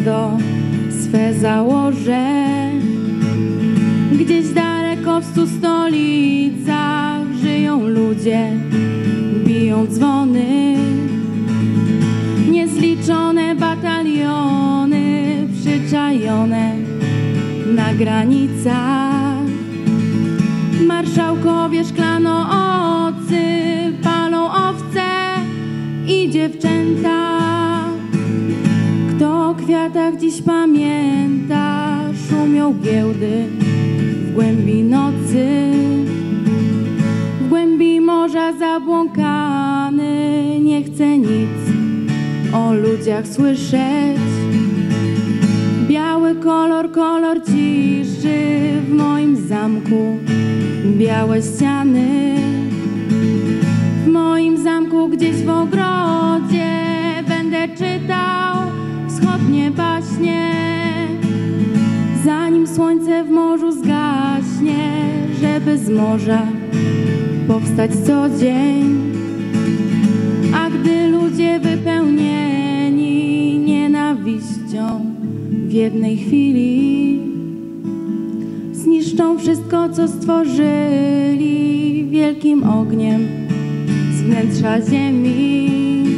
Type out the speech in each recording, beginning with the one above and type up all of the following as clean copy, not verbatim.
gniazdo swe założę. Gdzieś daleko w 100 stolicach żyją ludzie, biją dzwony. Niezliczone bataliony przyczajone na granicach. Marszałkowie szklanoocy palą owce i dziewczęta. Kto o kwiatach dziś pamięta, szumią giełdy w głębi nocy. W głębi morza zabłąkany nie chcę nic o ludziach słyszeć. Biały kolor, kolor ciszy w moim zamku, białe ściany. W moim zamku gdzieś w ogrodzie będę czytał wschodnie baśnie. Zanim słońce w morzu zgaśnie, żeby z morza powstać co dzień. A gdy ludzie wypełnieni nienawiścią w jednej chwili zniszczą wszystko, co stworzyli wielkim ogniem z wnętrza ziemi.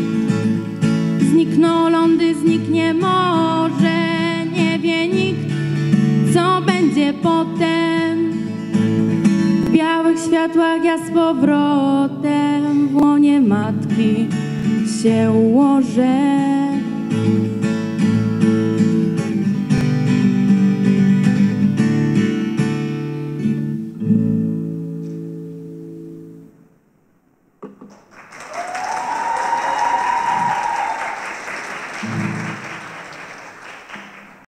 Znikną lądy, zniknie morze, nie wie nikt, co będzie potem. W białych światłach ja z powrotem w łonie matki się ułożę.